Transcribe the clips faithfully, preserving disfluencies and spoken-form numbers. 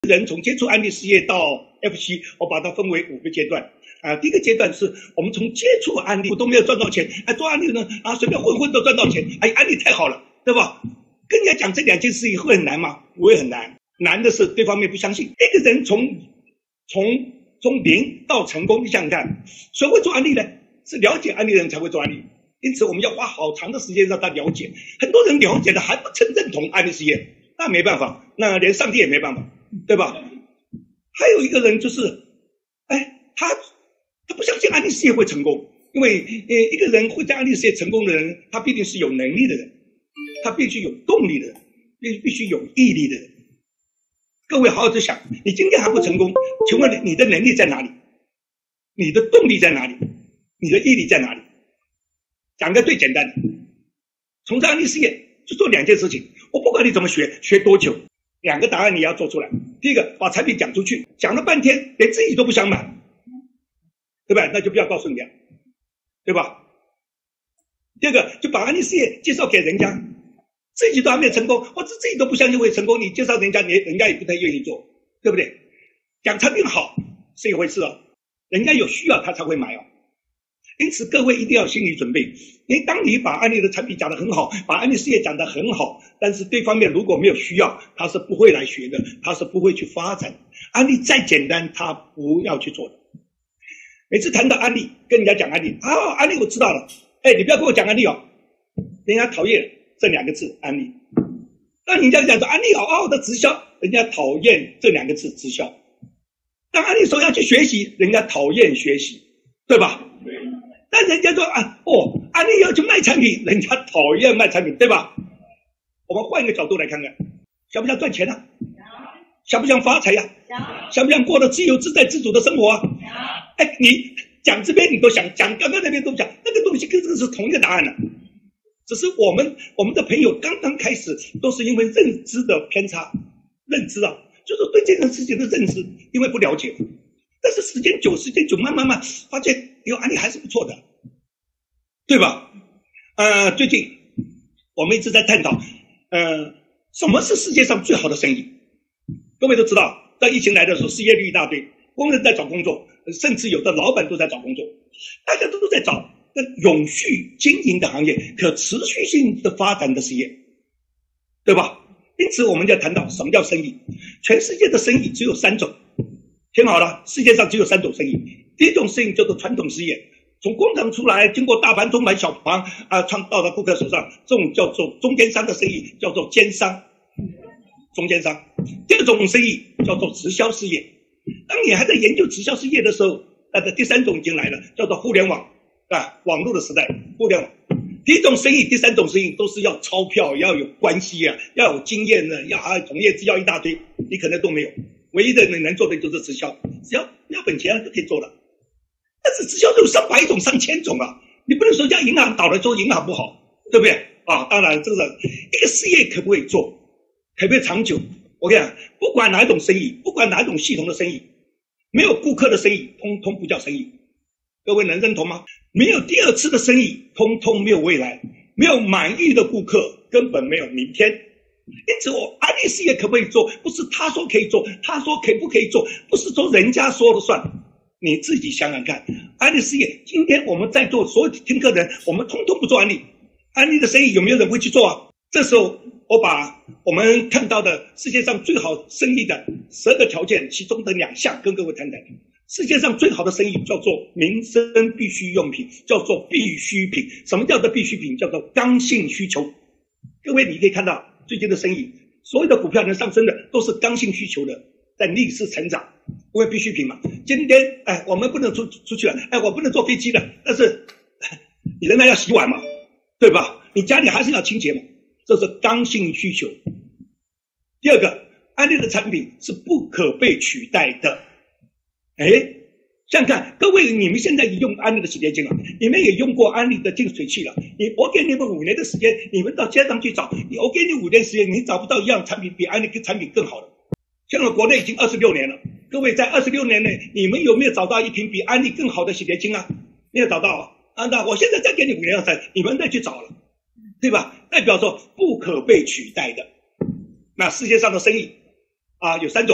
人从接触安利事业到 F C， 我把它分为五个阶段。啊，第一个阶段是我们从接触安利都没有赚到钱，哎，做安利呢啊随便混混都赚到钱，哎，安利太好了，对吧？跟人家讲这两件事情会很难吗？不会很难，难的是对方面不相信。一个人从从从零到成功，你想想看，谁会做安利呢？是了解安利的人才会做安利，因此我们要花好长的时间让他了解。很多人了解的还不曾认同安利事业，那没办法，那连上帝也没办法，对吧？还有一个人就是，哎，他他不相信安利事业会成功，因为呃一个人会在安利事业成功的人，他必定是有能力的人，他必须有动力的人，必必须有毅力的人。各位好好的想，你今天还不成功，请问你的能力在哪里？你的动力在哪里？你的毅力在哪里？讲个最简单的，从事安利事业就做两件事情，我不管你怎么学，学多久，两个答案你要做出来。第一个，把产品讲出去，讲了半天连自己都不想买，对吧？那就不要告诉人家，对吧？第二个，就把安利事业介绍给人家，自己都还没有成功，或者自己都不相信会成功，你介绍人家，你人家也不太愿意做，对不对？讲产品好是一回事哦，人家有需要他才会买哦。因此各位一定要有心理准备，因为当你把安利的产品讲得很好，把安利事业讲得很好，但是对方面如果没有需要，他是不会来学的，他是不会去发展。安利再简单他不要去做的。每次谈到安利，跟人家讲安利啊，安利我知道了，哎，你不要跟我讲安利哦，人家讨厌这两个字安利。当人家讲说安利好好的直销，人家讨厌这两个字直销。当安利说要去学习，人家讨厌学习，对吧？对。但人家说啊，哦，安利要去卖产品，人家讨厌卖产品，对吧？我们换一个角度来看看，想不想赚钱啊？想不想发财呀、啊？想不想过得自由自在自主的生活啊？哎，你讲这边你都想，讲刚刚那边都讲，那个东西跟这个是同一个答案的、啊，只是我们我们的朋友刚刚开始都是因为认知的偏差，认知啊，就是对这个事情的认知，因为不了解。但是时间久，时间久，慢慢慢发现，有安利还是不错的，对吧？呃，最近我们一直在探讨，呃，什么是世界上最好的生意？各位都知道，在疫情来的时候，失业率一大堆，工人在找工作，甚至有的老板都在找工作，大家都在找永续经营的行业，可持续性的发展的事业，对吧？因此，我们就要谈到什么叫生意。全世界的生意只有三种。听好了，世界上只有三种生意。第一种生意叫做传统事业，从工厂出来，经过大盘、中盘、小盘啊，传到了顾客手上，这种叫做中间商的生意，叫做奸商，中间商。第二种生意叫做直销事业。当你还在研究直销事业的时候，那的第三种已经来了，叫做互联网啊，网络的时代，互联网。第一种生意，第三种生意都是要钞票，要有关系啊，要有经验的，要啊从业资料一大堆，你可能都没有。唯一的你能做的就是直销，只要要本钱就可以做了。但是直销有上百种、上千种啊，你不能说家银行倒了说银行不好，对不对啊？当然，这个一个事业可不可以做，可不可以长久？我跟你讲，不管哪一种生意，不管哪一种系统的生意，没有顾客的生意，通通不叫生意。各位能认同吗？没有第二次的生意，通通没有未来。没有满意的顾客，根本没有明天。因此我安利事业可不可以做，不是他说可以做，他说可不可以做，不是说人家说了算，你自己想想看。安利事业今天我们在座所有听课的人，我们通通不做安利，安利的生意有没有人会去做啊？这时候我把我们看到的世界上最好生意的十二个条件其中的两项跟各位谈谈。世界上最好的生意叫做民生必需用品，叫做必需品。什么叫做必需品？叫做刚性需求。各位你可以看到最近的生意，所有的股票能上升的都是刚性需求的，在逆势成长，因为必需品嘛。今天哎，我们不能出出去了，哎，我不能坐飞机了，但是你仍然要洗碗嘛，对吧？你家里还是要清洁嘛，这是刚性需求。第二个，安利的产品是不可被取代的。哎，想想看，各位，你们现在也用安利的洗洁精了，你们也用过安利的净水器了。你我给你们五年的时间，你们到街上去找，你我给你五年时间，你找不到一样产品比安利产品更好的。现在国内已经二十六年了，各位在二十六年内，你们有没有找到一瓶比安利更好的洗洁精啊？没有找到啊？啊，那我现在再给你五年的时间，你们再去找了，对吧？代表说不可被取代的。那世界上的生意啊，有三种。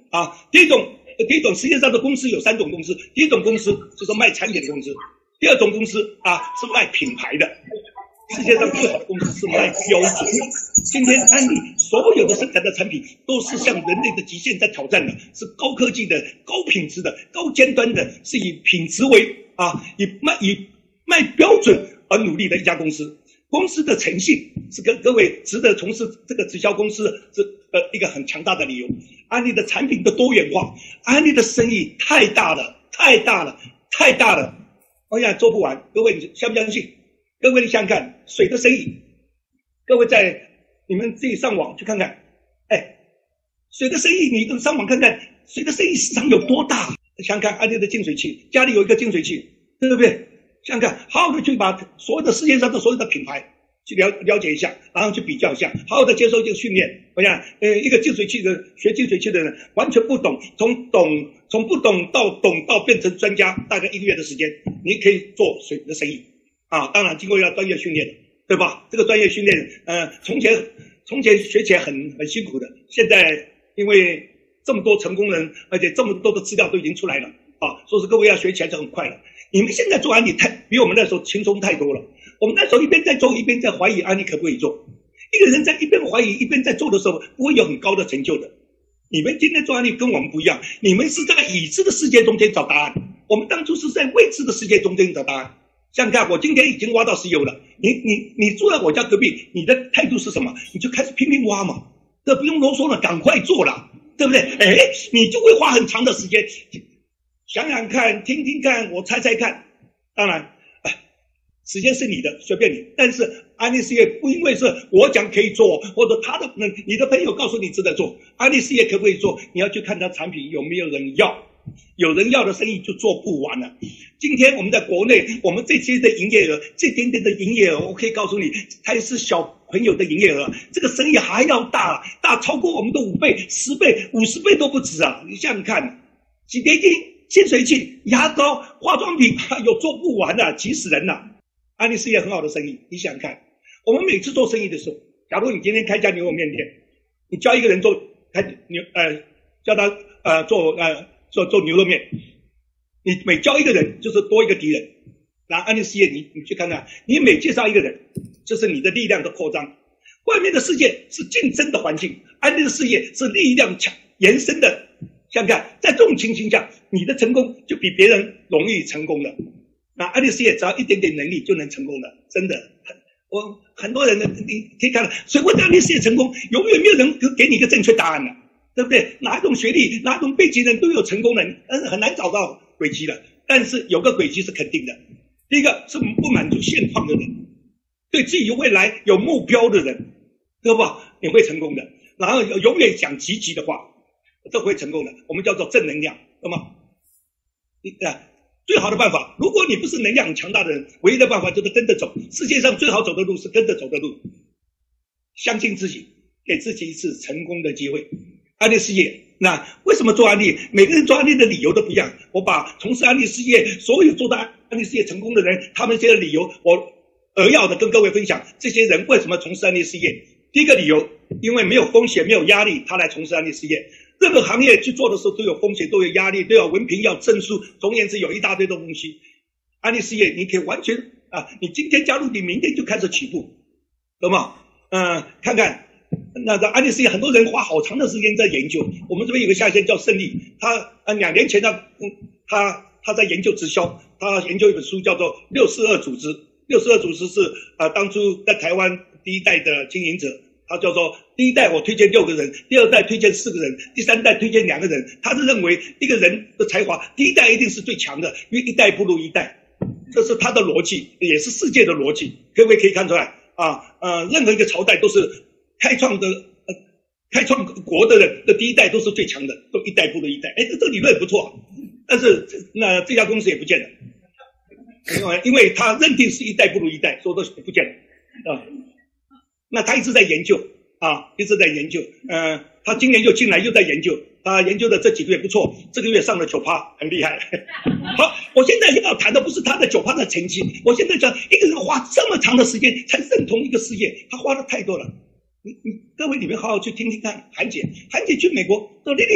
啊。第一种，第一种世界上的公司有三种公司，第一种公司就是卖产品的公司，第二种公司啊是卖品牌的。世界上最好的公司是卖标准。今天安利所有的生产的产品都是向人类的极限在挑战的，是高科技的、高品质的、高尖端的，是以品质为啊，以卖以卖标准而努力的一家公司。公司的诚信是跟各位值得从事这个直销公司是呃一个很强大的理由。安利的产品的多元化，安利的生意太大了，太大了，太大了，我想做不完。各位你相不相信？各位你想想看，水的生意，各位在你们自己上网去看看，哎，水的生意你上网看看，水的生意市场有多大？想想看，安利的净水器，家里有一个净水器，对不对？想想看，好好的去把所有的世界上的所有的品牌去了了解一下，然后去比较一下，好好的接受这个训练。我想，呃，一个净水器的学净水器的人完全不懂，从懂从不懂到懂到变成专家，大概一个月的时间，你可以做水的生意。啊，当然经过要专业训练，对吧？这个专业训练，呃，从前从前学起来很很辛苦的，现在因为这么多成功人，而且这么多的资料都已经出来了，啊，所以各位要学起来就很快了。你们现在做安利太比我们那时候轻松太多了。我们那时候一边在做，一边在怀疑安利可不可以做。一个人在一边怀疑一边在做的时候，不会有很高的成就的。你们今天做安利跟我们不一样，你们是在已知的世界中间找答案，我们当初是在未知的世界中间找答案。想想看，我今天已经挖到石油了，你你你住在我家隔壁，你的态度是什么？你就开始拼命挖嘛，这不用啰嗦了，赶快做了，对不对？哎，你就会花很长的时间，想想看，听听看，我猜猜看。当然，哎，时间是你的，随便你。但是安利事业不因为是我讲可以做，或者他的你的朋友告诉你值得做，安利事业可不可以做？你要去看他产品有没有人要。有人要的生意就做不完了。今天我们在国内，我们这些的营业额，这点点的营业额，我可以告诉你，它是小朋友的营业额，这个生意还要大，大超过我们的五倍、十倍、五十倍都不止啊！你想想看，洗洁精、净水器、牙膏、化妆品，有做不完的、啊，急死人了、啊。安利事业很好的生意，你想想看，我们每次做生意的时候，假如你今天开家牛肉面店，你教一个人做开牛呃，叫他呃做呃。做做牛肉面，你每教一个人就是多一个敌人。然后安利事业，你你去看看，你每介绍一个人，这是你的力量的扩张。外面的世界是竞争的环境，安利的事业是力量强延伸的。想想看，在这种情形下，你的成功就比别人容易成功了。那安利事业只要一点点能力就能成功了，真的。我很多人呢，你可以看到，所以为安利事业成功，永远没有人给你一个正确答案了。对不对？哪一种学历、哪一种背景的人都有成功人，但是很难找到轨迹了。但是有个轨迹是肯定的，第一个是不满足现况的人，对自己未来有目标的人，对吧？你会成功的。然后永远讲积极的话，这会成功的。我们叫做正能量，懂吗？你啊，最好的办法，如果你不是能量很强大的人，唯一的办法就是跟着走。世界上最好走的路是跟着走的路，相信自己，给自己一次成功的机会。安利事业，那为什么做安利？每个人做安利的理由都不一样。我把从事安利事业所有做到安利事业成功的人，他们这些理由，我扼要的跟各位分享。这些人为什么从事安利事业？第一个理由，因为没有风险、没有压力，他来从事安利事业。任何行业去做的时候都有风险、都有压力，都要文凭、要证书，总而言之有一大堆的东西。安利事业你可以完全啊，你今天加入，你明天就开始起步，懂吗？嗯、呃，看看。那个安利事业，很多人花好长的时间在研究。我们这边有个下线叫胜利，他呃两年前他嗯他他在研究直销，他研究一本书叫做六四二组织。六四二组织是呃当初在台湾第一代的经营者，他叫做第一代我推荐六个人，第二代推荐四个人，第三代推荐两个人。他是认为一个人的才华，第一代一定是最强的，因为一代不如一代，这是他的逻辑，也是世界的逻辑。各位可以看出来啊，呃任何一个朝代都是。开创的呃，开创国的人的第一代都是最强的，都一代不如一代。哎，这这个理论不错、啊，但是那这家公司也不见了，因为因为他认定是一代不如一代，所以都不见了啊。那他一直在研究啊，一直在研究。嗯、呃，他今年又进来又在研究，他研究的这几个月不错，这个月上了九趴，很厉害。好，我现在要谈的不是他的九趴的成绩，我现在讲一个人花这么长的时间才认同一个事业，他花的太多了。你你各位你们好好去听听看，韩姐，韩姐去美国说莉莉啊，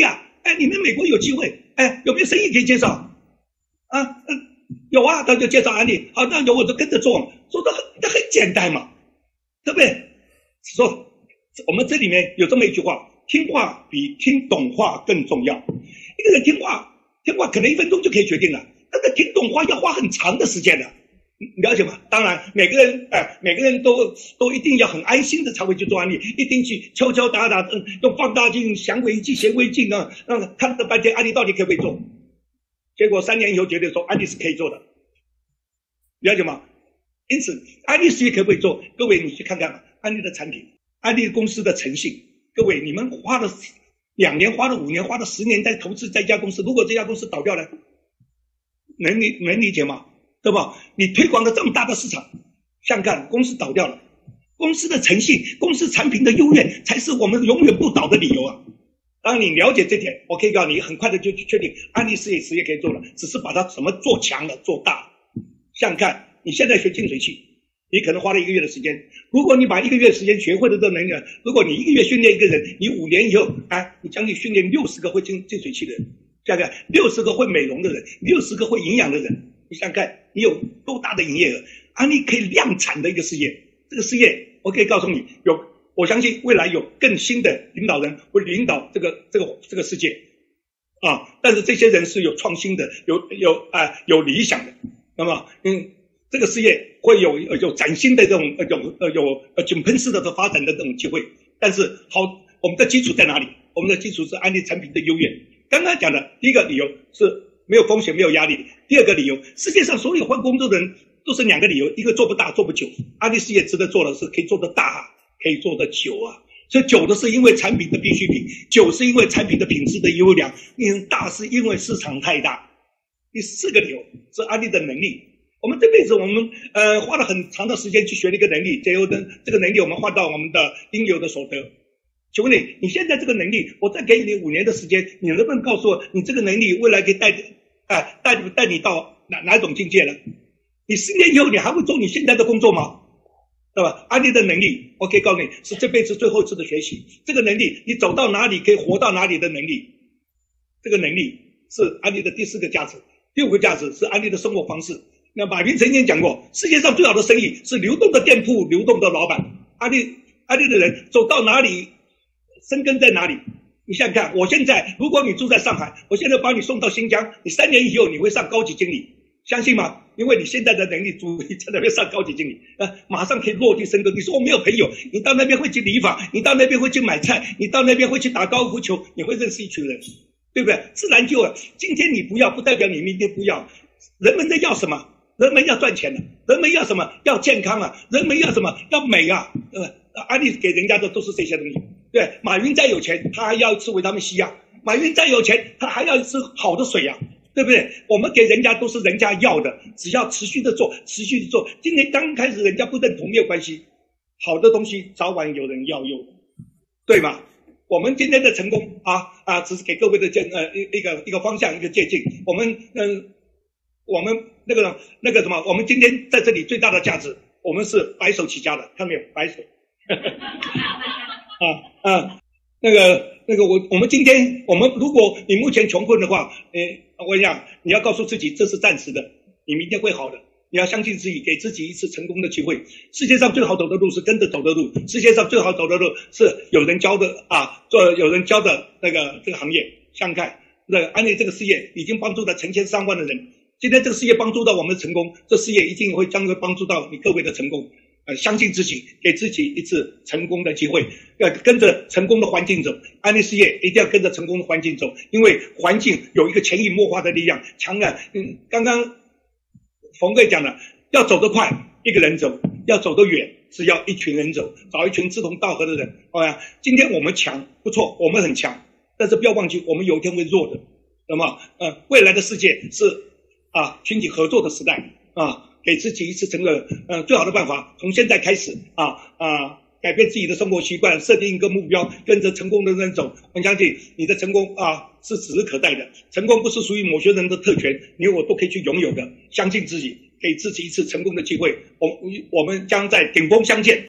哎，你们美国有机会，哎，有没有生意可以介绍？啊，嗯，有啊，他就介绍安利，好，那有我就跟着做嘛，做的很，那很简单嘛，对不对？说我们这里面有这么一句话，听话比听懂话更重要。一个人听话，听话可能一分钟就可以决定了，但是听懂话要花很长的时间的。你了解吗？当然，每个人，哎、呃，每个人都都一定要很安心的才会去做安利，一定去敲敲打打，嗯，用放大镜、显微镜、显微镜啊，让看了半天安利到底可不可以做？结果三年以后决定说安利是可以做的，了解吗？因此，安利事业可不可以做？各位，你去看看安利的产品，安利公司的诚信。各位，你们花了两年、花了五年、花了十年在投资在一家公司，如果这家公司倒掉了，能理能理解吗？对吧？你推广了这么大的市场，想看公司倒掉了，公司的诚信、公司产品的优越，才是我们永远不倒的理由啊！当你了解这点，我可以告诉你，很快的就去确定安利事业实业可以做了，只是把它什么做强了、做大了。想看，你现在学净水器，你可能花了一个月的时间，如果你把一个月时间学会了这能力，如果你一个月训练一个人，你五年以后，哎，你将近训练六十个会净净水器的人，想想六十个会美容的人，六十个会营养的人。你想看你有多大的营业额？安利可以量产的一个事业，这个事业我可以告诉你，有我相信未来有更新的领导人会领导这个这个这个世界啊！但是这些人是有创新的，有有啊、呃、有理想的，那么嗯，这个事业会有有崭新的这种呃有呃有呃井喷式的发展的这种机会。但是好，我们的基础在哪里？我们的基础是安利产品的优越。刚刚讲的第一个理由是没有风险、没有压力。第二个理由，世界上所有换工作的人都是两个理由：一个做不大、做不久。安利事业值得做的是可以做得大，可以做得久啊。所以久的是因为产品的必需品，久是因为产品的品质的优良，嗯，大是因为市场太大。第四个理由是安利的能力。我们这辈子我们呃花了很长的时间去学了一个能力，最后的这个能力我们换到我们的应有的所得。请问你，你现在这个能力，我再给你五年的时间，你能不能告诉我，你这个能力未来可以带啊、呃、带带你到哪哪种境界呢？你十年以后你还会做你现在的工作吗？对吧？安利的能力，我可以告诉你，是这辈子最后一次的学习。这个能力，你走到哪里可以活到哪里的能力，这个能力是安利的第四个价值。第五个价值是安利的生活方式。那马云曾经讲过，世界上最好的生意是流动的店铺、流动的老板。安利安利的人走到哪里，生根在哪里？你想想看，我现在如果你住在上海，我现在把你送到新疆，你三年以后你会上高级经理，相信吗？因为你现在的能力足以在那边上高级经理，呃，马上可以落地生根。你说我没有朋友，你到那边会去理发，你到那边会去买菜，你到那边会去打高尔夫球，你会认识一群人，对不对？自然就了。今天你不要，不代表你明天不要。人们在要什么？人们要赚钱的，人们要什么？要健康啊，人们要什么？要美啊，呃，安利给人家的都是这些东西。对，马云再有钱，他还要吃维他命 C 啊；马云再有钱，他还要吃好的水啊，对不对？我们给人家都是人家要的，只要持续的做，持续的做。今天刚开始人家不认同没有关系，好的东西早晚有人要用，对吗？我们今天的成功啊啊，只是给各位的建呃一一个一个方向，一个借鉴。我们嗯、呃，我们那个那个什么，我们今天在这里最大的价值，我们是白手起家的，看到没有？白手。啊啊，那个那个我我们今天我们如果你目前穷困的话，诶，我跟你讲，你要告诉自己这是暂时的，你明天会好的。你要相信自己，给自己一次成功的机会。世界上最好走的路是跟着走的路，世界上最好走的路是有人教的啊，做有人教的那个这个行业。想想看，这个安利这个事业已经帮助了成千上万的人。今天这个事业帮助到我们的成功，这事业一定会将会帮助到你各位的成功。呃，相信自己，给自己一次成功的机会，要跟着成功的环境走。安利事业一定要跟着成功的环境走，因为环境有一个潜移默化的力量，强啊！嗯，刚刚冯哥讲了，要走得快，一个人走；要走得远，是要一群人走，找一群志同道合的人。好呀，今天我们强，不错，我们很强，但是不要忘记，我们有一天会弱的。那么，呃，未来的世界是啊，群体合作的时代啊。给自己一次成个呃最好的办法，从现在开始啊啊改变自己的生活习惯，设定一个目标，跟着成功的人走。我相信你的成功啊是指日可待的。成功不是属于某些人的特权，你我都可以去拥有的。相信自己，给自己一次成功的机会。我我们将在顶峰相见。